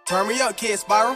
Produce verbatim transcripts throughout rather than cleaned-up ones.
Turn me up, KidSpyral.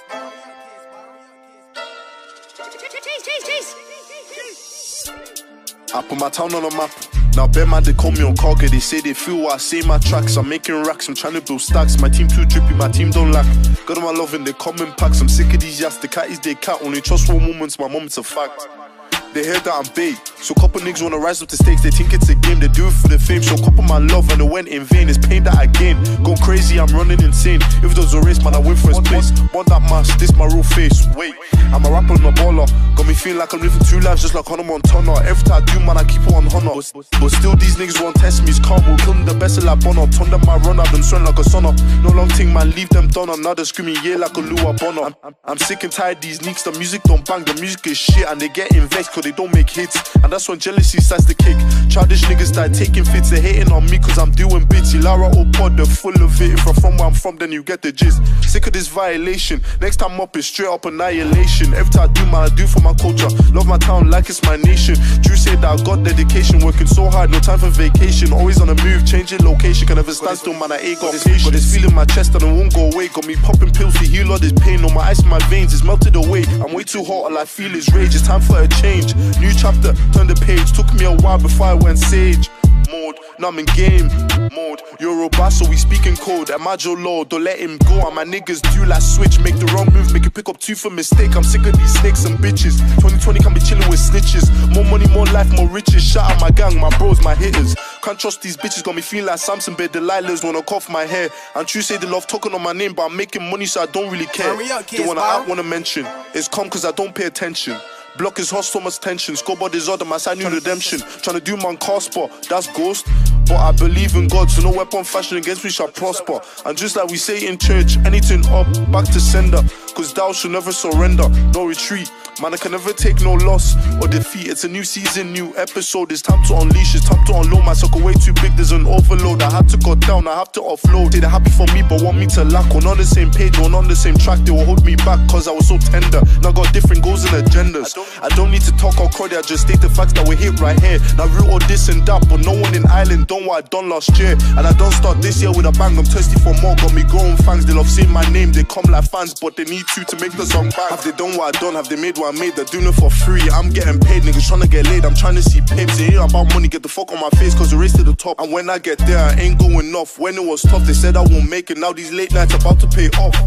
I put my town on the map. Now bear man, they call me Hokage. They say they feel what I say my tracks. I'm making racks, I'm trying to build stacks. My team too drippy, my team don't lack. Got my love in they come in packs. I'm sick of these yats, the cattys they cat. Only trust one moments, my moment's a fact. They hear that I'm bait, so couple niggas wanna rise up the stakes. They think it's a game, they do it for the fame. So couple my love and it went in vain. It's pain that I gain. Go crazy, I'm running insane. If there's a race, man, I win first place. Want that mask, this my real face. Wait, I'm a rapper and a baller. Got me feeling like I'm living two lives just like Hunna Montana. Every time I do, man, I keep it on Hunna. But still, these niggas won't test me. It's calm, we'll kill them the best like Bonner. Turn them my run, I've been sweating like a sonner. No long thing, man, leave them done. I'm now they're screaming, yeah, like a Lua Bonner. I'm, I'm, I'm sick and tired of these nicks. The music don't bang, the music is shit. And they get vexed cause they don't make hits. And that's when jealousy starts to kick. Childish niggas start taking fits. They hating on me cause I'm doing bits. Lara or pod, they're full of it. If I'm from where I'm from, then you get the gist. Sick of this violation. Next time up is straight up annihilation. Every time I do, man, I do for my culture. Love my town like it's my nation. Drew said that I got dedication. Working so hard, no time for vacation. Always on the move, changing location. Can never stand still, man, I ain't got patience. Got this feeling in my chest and it won't go away. Got me popping pills to heal all this pain. No, my ice in my veins is melted away. I'm way too hot, all I feel is rage. It's time for a change. New chapter, turn the page. Took me a while before I went sage mode. Now I'm in game mode. You're robust, so we speak in code. Am I Joe Low? Don't let him go. And my niggas do like switch. Make the wrong move, make you pick up two for mistake. I'm sick of these snakes and bitches. twenty twenty can be chilling with snitches. More money, more life, more riches. Shout out my gang, my bros, my hitters. Can't trust these bitches, got me feeling like Samson, but Delilah's wanna cough my hair. And true say they love talking on my name, but I'm making money, so I don't really care. They wanna out, wanna mention. It's calm cause I don't pay attention. Block is hot, so much tension. Scoreboard is odd, my side new redemption. Tryna do man car spot, that's ghost. But I believe in God, so no weapon fashioned against me shall prosper. And just like we say in church, anything up, back to sender. Cause thou shall never surrender, no retreat. Man, I can never take no loss or defeat. It's a new season, new episode. It's time to unleash, it's time to unload. My circle way too big, there's an overload. I had to go down, I have to offload. They're happy for me, but want me to lack. We're on the same page, we're on the same track. They will hold me back, cause I was so tender. Now I got different goals and agendas. I don't need to talk or crowd, I just state the facts that we're hit right here. Now root all this and that, but no one in Ireland done what I done last year. And I don't start this year with a bang, I'm thirsty for more. Got me growing fans, they love saying my name. They come like fans, but they need you to make the song back. Have they done what I done, have they made what I made? They're doing it for free, I'm getting paid. Niggas tryna get laid, I'm tryna see pips. It ain't about money, get the fuck on my face, cause the race to the top. And when I get there, I ain't going off. When it was tough, they said I won't make it. Now these late nights about to pay off.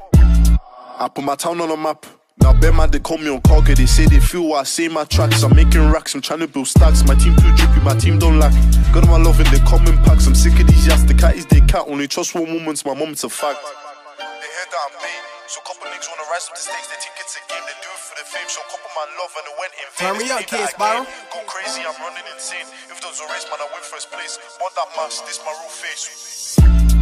I put my town on the map. Now bear man, they call me Hokage. They say they feel what I say my tracks. I'm making racks, I'm trying to build stacks. My team too drippy, my team don't lack. Got my love in they come in packs. I'm sick of these yats, the cattys they cat. Only trust one moments, my moment's a fact. They hear that I'm bait, so couple niggas wanna rise up the stakes. They think it's a game, they do it for the fame. So couple my love and it went in vain. Turn me up, KidSpyral. Go crazy, I'm running insane. If there's a race, man, I win first place. Want that mask, this my real face.